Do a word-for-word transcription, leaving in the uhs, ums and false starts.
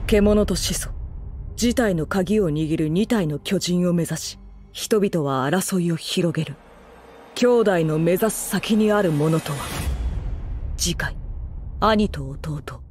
獣と始祖、事態の鍵を握る二体の巨人を目指し、人々は争いを広げる。兄弟の目指す先にあるものとは。次回、兄と弟。